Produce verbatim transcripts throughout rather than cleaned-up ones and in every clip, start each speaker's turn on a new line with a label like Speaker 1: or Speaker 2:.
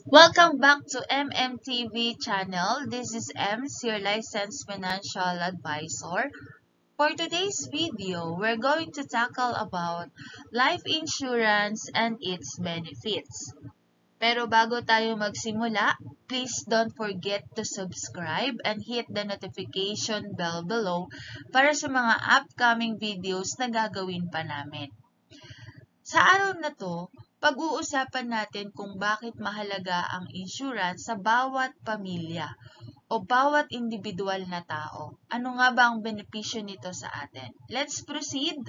Speaker 1: Welcome back to M M T V channel. This is Ems, your licensed financial advisor. For today's video, we're going to tackle about life insurance and its benefits. Pero bago tayo magsimula, please don't forget to subscribe and hit the notification bell below para sa mga upcoming videos na gagawin pa namin. Sa araw na to, pag-uusapan natin kung bakit mahalaga ang insurance sa bawat pamilya o bawat individual na tao. Ano nga ba ang benepisyo nito sa atin? Let's proceed!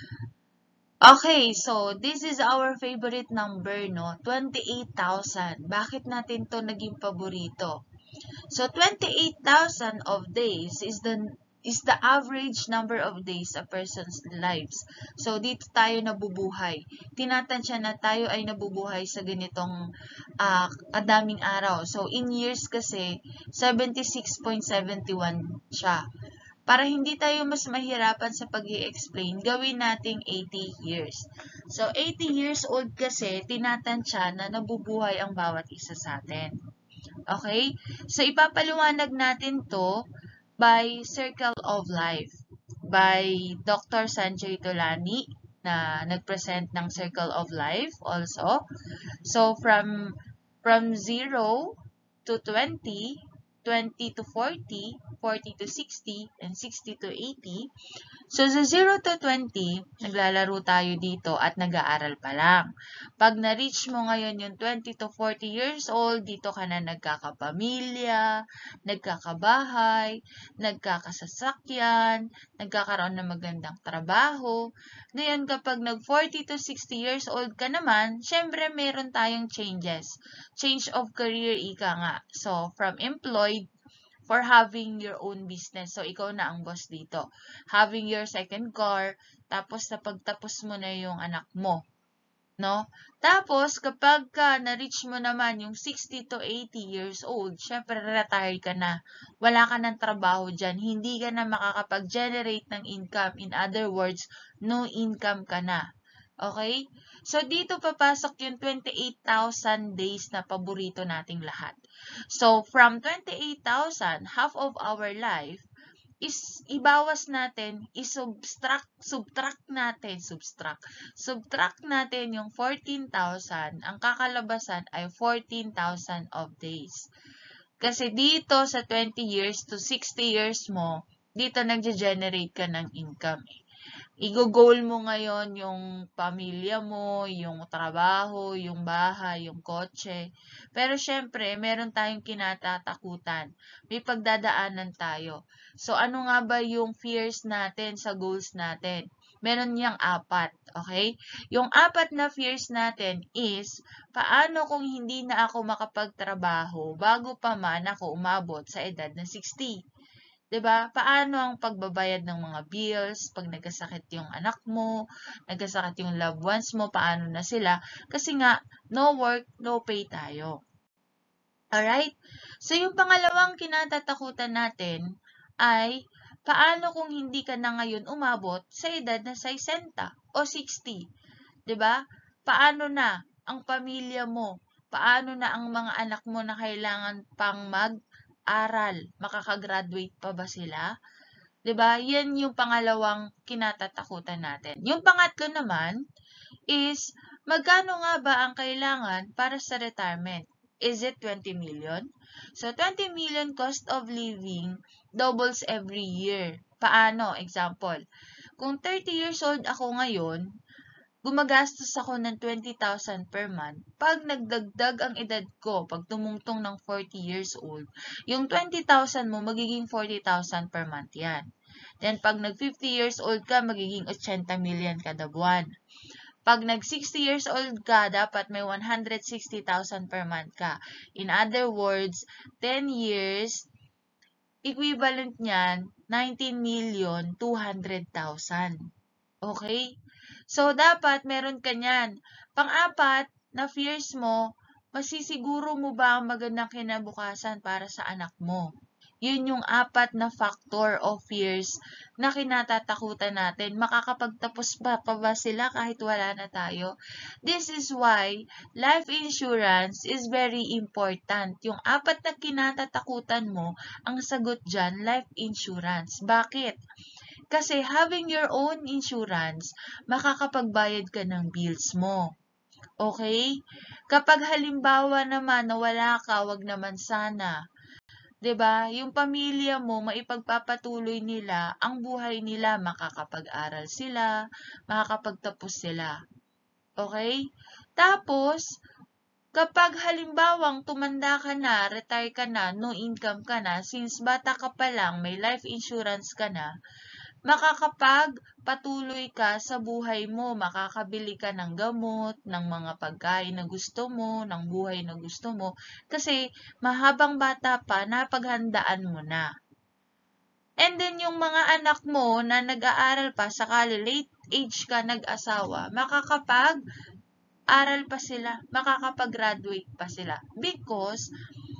Speaker 1: Okay, so this is our favorite number, no? twenty-eight thousand. Bakit natin to naging paborito? So, twenty-eight thousand of days is the is the average number of days a person's lives. So, dito tayo nabubuhay. Tinatansya na tayo ay nabubuhay sa ganitong uh, kadaming araw. So, in years kasi, seventy-six point seven one siya. Para hindi tayo mas mahirapan sa pag-i-explain, gawin nating eighty years. So, eighty years old kasi, tinatansya na nabubuhay ang bawat isa sa atin. Okay? So, ipapaliwanag natin to by Circle of Life by Doctor Sanjay Tolani na nag-present ng Circle of Life also. So, from from zero to twenty, twenty to forty, forty to sixty, and sixty to eighty. So, sa zero to twenty, naglalaro tayo dito at nag-aaral pa lang. Pag na-reach mo ngayon yung twenty to forty years old, dito ka na nagkakapamilya, nagkakabahay, nagkakasasakyan, nagkakaroon ng magandang trabaho. Ngayon, kapag nag-forty to sixty years old ka naman, syempre meron tayong changes. Change of career, ika nga. So, from employed, for having your own business. So, ikaw na ang boss dito. Having your second car, tapos napagtapos mo na yung anak mo. No? Tapos, kapag ka na-reach mo naman yung sixty to eighty years old, syempre retire ka na. Wala ka ng trabaho dyan. Hindi ka na makakapag-generate ng income. In other words, no income ka na. Okay? So, dito papasok yung twenty-eight thousand days na paborito nating lahat. So, from twenty-eight thousand, half of our life, is ibawas natin, isubtract, subtract natin, subtract, subtract natin yung fourteen thousand, ang kakalabasan ay fourteen thousand of days. Kasi dito sa twenty years to sixty years mo, dito nagge-generate ka ng income. I-goal mo ngayon yung pamilya mo, yung trabaho, yung bahay, yung kotse. Pero syempre, meron tayong kinatatakutan. May pagdadaanan tayo. So, ano nga ba yung fears natin sa goals natin? Meron niyang apat, okay? Yung apat na fears natin is, paano kung hindi na ako makapagtrabaho bago pa man ako umabot sa edad na sixty? Diba? Paano ang pagbabayad ng mga bills, pag nagkasakit yung anak mo, nagkasakit yung loved ones mo, paano na sila? Kasi nga, no work, no pay tayo. Alright? So, yung pangalawang kinatatakutan natin ay, paano kung hindi ka na ngayon umabot sa edad na sixty o sixty? Diba? Paano na ang pamilya mo? Paano na ang mga anak mo na kailangan pang mag aral, makakagraduate pa ba sila? 'Di ba? Yan yung pangalawang kinatatakutan natin. Yung pangatlo naman is magkano nga ba ang kailangan para sa retirement? Is it twenty million? So twenty million cost of living doubles every year. Paano? Example, kung thirty years old ako ngayon, gumagastos ako ng twenty thousand per month. Pag nagdagdag ang edad ko, pag tumungtong ng forty years old, yung twenty thousand mo, magiging forty thousand per month yan. Then, pag nag-fifty years old ka, magiging eighty million kada buwan. Pag nag-sixty years old ka, dapat may one hundred sixty thousand per month ka. In other words, ten years, equivalent niyan, nineteen million two hundred thousand. Okay? So, dapat meron ka niyan. Pang-apat na fears mo, masisiguro mo ba ang magandang kinabukasan para sa anak mo? Yun yung apat na factor of fears na kinatatakutan natin. Makakapagtapos pa, pa ba sila kahit wala na tayo? This is why life insurance is very important. Yung apat na kinatatakutan mo, ang sagot dyan, life insurance. Bakit? Kasi having your own insurance, makakapagbayad ka ng bills mo. Okay? Kapag halimbawa naman na wala ka, wag naman sana. 'Di ba? Yung pamilya mo maipagpapatuloy nila ang buhay nila, makakapag-aral sila, makakapagtapos sila. Okay? Tapos kapag halimbawang tumanda ka na, retire ka na, no income ka na, since bata ka pa lang, may life insurance ka na, makakapagpatuloy ka sa buhay mo, makakabili ka ng gamot, ng mga pagkain na gusto mo, ng buhay na gusto mo, kasi mahabang bata pa, napaghandaan mo na. And then yung mga anak mo na nag-aaral pa, sakali late age ka nag-asawa, makakapag-aral pa sila, makakapag-graduate pa sila. Because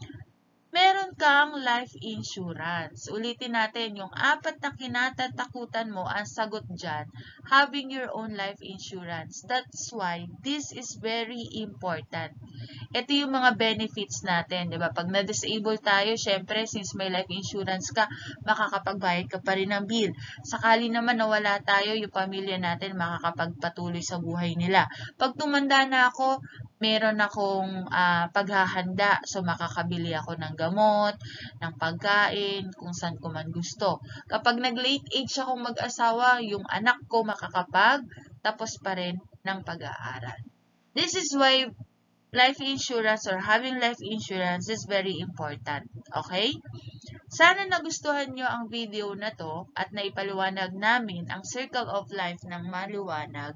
Speaker 1: meron kang life insurance. Ulitin natin, yung apat na kinatatakutan mo, ang sagot dyan, having your own life insurance. That's why this is very important. Ito yung mga benefits natin, di ba? Pag na-disable tayo, syempre, since may life insurance ka, makakapagbayad ka pa rin ng bill. Sakali naman nawala tayo, yung pamilya natin makakapagpatuloy sa buhay nila. Pag tumanda na ako, meron akong uh, paghahanda. So, makakabili ako ng gamot, ng pagkain, kung saan ko man gusto. Kapag nag-late age akong mag-asawa, yung anak ko makakapag tapos pa rin ng pag-aaral. This is why life insurance or having life insurance is very important. Okay? Sana nagustuhan nyo ang video na to at naipaliwanag namin ang circle of life ng maliwanag.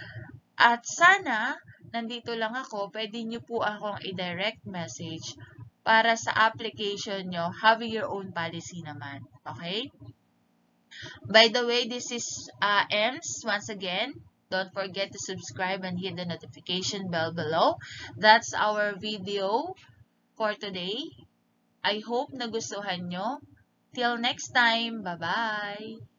Speaker 1: At sana, nandito lang ako, pwede nyo po akong i-direct message para sa application nyo, having your own policy naman. Okay? By the way, this is uh, Ems. Once again, don't forget to subscribe and hit the notification bell below. That's our video for today. I hope nagustuhan nyo. Till next time, bye-bye!